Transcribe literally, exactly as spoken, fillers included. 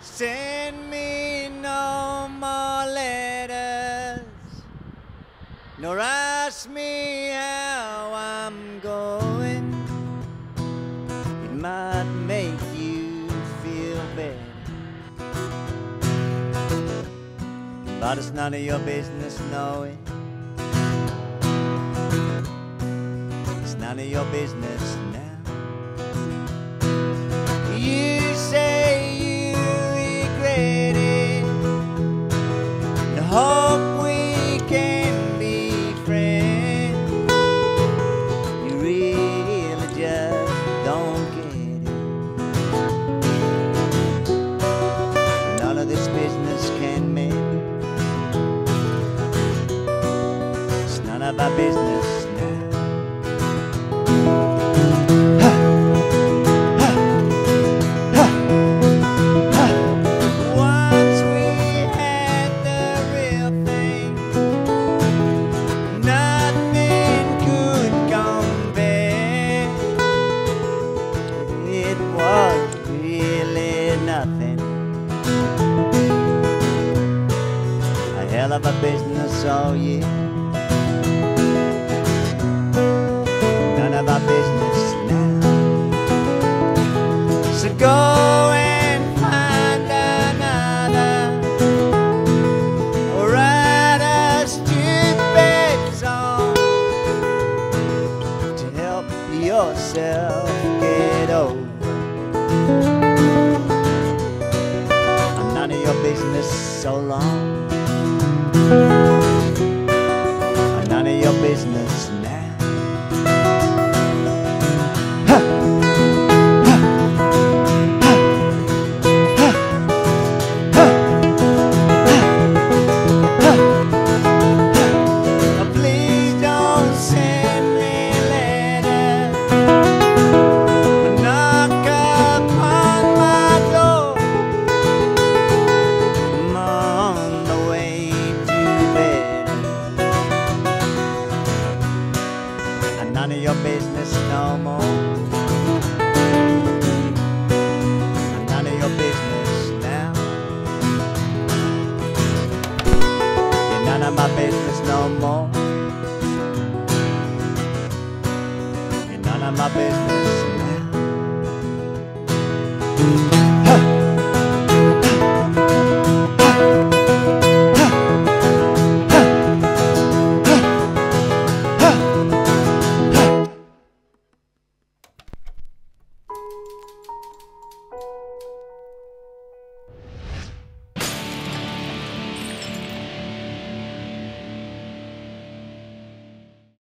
Send me no more letters, nor ask me how I'm going. It might make you feel better, but it's none of your business knowing. It's none of your business now. You say you regret it, and hope we can be friends. You really just don't get it. None of this business can mend. It's none of our business now. Nothing. A hell of a business, oh yeah. None of our business now. So go and find another, or write a stupid song to help yourself get over. None of your business so long.